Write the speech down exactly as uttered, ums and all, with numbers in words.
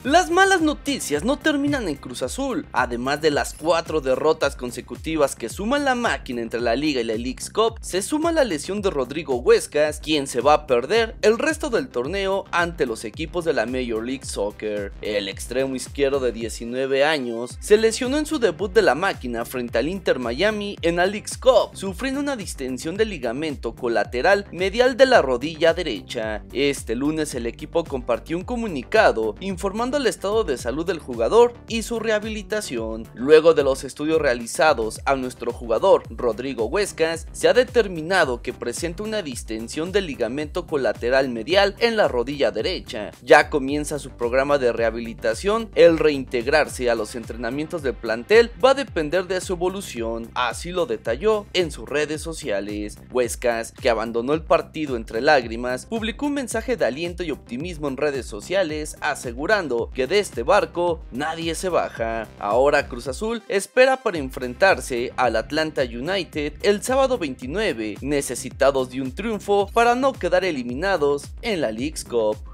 Las malas noticias no terminan en Cruz Azul. Además de las cuatro derrotas consecutivas que suman la máquina entre la Liga y la Leagues Cup, se suma la lesión de Rodrigo Huescas, quien se va a perder el resto del torneo ante los equipos de la Major League Soccer. El extremo izquierdo de diecinueve años se lesionó en su debut de la máquina frente al Inter Miami en la Leagues Cup, sufriendo una distensión del ligamento colateral medial de la rodilla derecha. Este lunes el equipo compartió un comunicado informando el estado de salud del jugador y su rehabilitación. Luego de los estudios realizados a nuestro jugador Rodrigo Huescas, se ha determinado que presenta una distensión del ligamento colateral medial en la rodilla derecha. Ya comienza su programa de rehabilitación. El reintegrarse a los entrenamientos del plantel va a depender de su evolución, así lo detalló en sus redes sociales. Huescas, que abandonó el partido entre lágrimas, publicó un mensaje de aliento y optimismo en redes sociales, asegurando que de este barco nadie se baja. Ahora Cruz Azul espera para enfrentarse al Atlanta United el sábado veintinueve, necesitados de un triunfo para no quedar eliminados en la Leagues Cup.